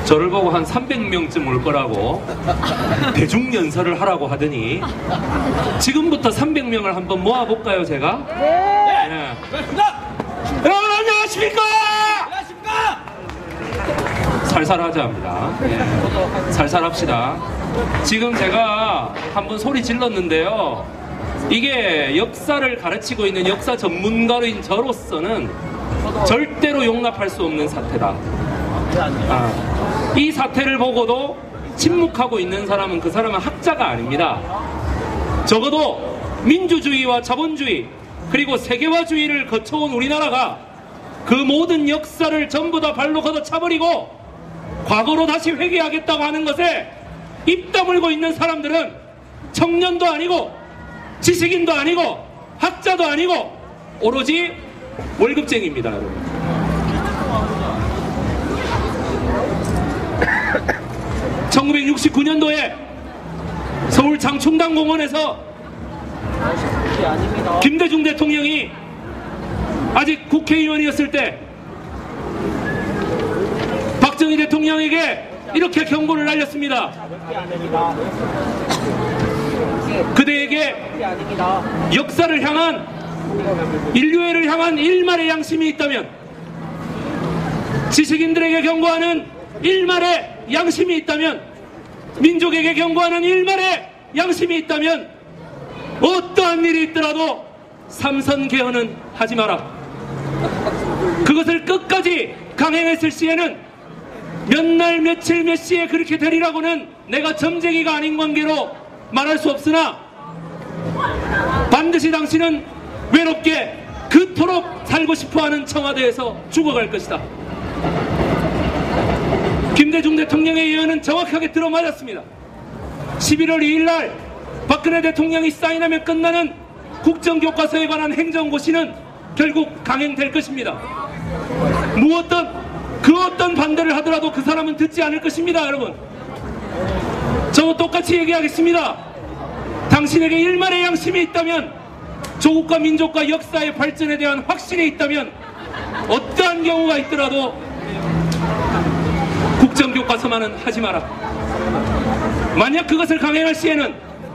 저를 보고 한 300명쯤 올 거라고 대중연설을 하라고 하더니 지금부터 300명을 한번 모아볼까요, 제가? 네. 여러분 안녕하십니까? 살살하자 합니다. 네. 살살합시다. 지금 제가 한번 소리 질렀는데요, 이게 역사를 가르치고 있는 역사 전문가인 저로서는 절대로 용납할 수 없는 사태다. 이 사태를 보고도 침묵하고 있는 사람은 그 사람은 학자가 아닙니다. 적어도 민주주의와 자본주의 그리고 세계화주의를 거쳐온 우리나라가 그 모든 역사를 전부 다 발로 걷어차버리고 과거로 다시 회귀하겠다고 하는 것에 입 다물고 있는 사람들은 청년도 아니고 지식인도 아니고 학자도 아니고 오로지 월급쟁이입니다, 여러분. 1969년도에 서울 장충당공원에서 김대중 대통령이 아직 국회의원이었을 때 박정희 대통령에게 이렇게 경고를 날렸습니다. 그대에게 역사를 향한, 인류애를 향한 일말의 양심이 있다면, 지식인들에게 경고하는 일말의 양심이 있다면, 민족에게 경고하는 일말의 양심이 있다면 어떠한 일이 있더라도 삼선개헌은 하지 마라. 그것을 끝까지 강행했을 시에는 몇 날 며칠 몇 시에 그렇게 되리라고는 내가 점쟁이가 아닌 관계로 말할 수 없으나 반드시 당신은 외롭게 그토록 살고 싶어하는 청와대에서 죽어갈 것이다. 김대중 대통령의 예언은 정확하게 들어맞았습니다. 11월 2일 날 박근혜 대통령이 사인하면 끝나는 국정교과서에 관한 행정고시는 결국 강행될 것입니다. 그 어떤 반대를 하더라도 그 사람은 듣지 않을 것입니다, 여러분. 저도 똑같이 얘기하겠습니다. 당신에게 일말의 양심이 있다면, 조국과 민족과 역사의 발전에 대한 확신이 있다면 어떠한 경우가 있더라도 국정교과서만은 하지 마라. 만약 그것을 강행할 시에는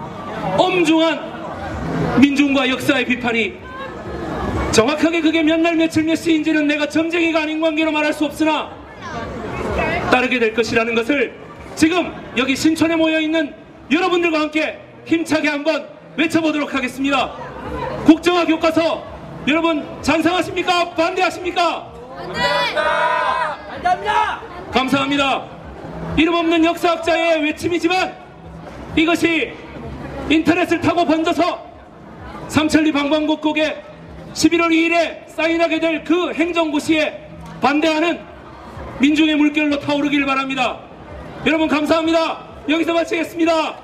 엄중한 민중과 역사의 비판이, 정확하게 그게 몇 날 며칠 몇 시인지는 내가 점쟁이가 아닌 관계로 말할 수 없으나 따르게 될 것이라는 것을 지금 여기 신촌에 모여있는 여러분들과 함께 힘차게 한번 외쳐보도록 하겠습니다. 국정화 교과서 여러분 찬성하십니까? 반대하십니까? 반대합니다. 감사합니다. 이름 없는 역사학자의 외침이지만 이것이 인터넷을 타고 번져서 삼천리 방방곡곡에 11월 2일에 사인하게 될 그 행정고시에 반대하는 민중의 물결로 타오르길 바랍니다. 여러분 감사합니다. 여기서 마치겠습니다.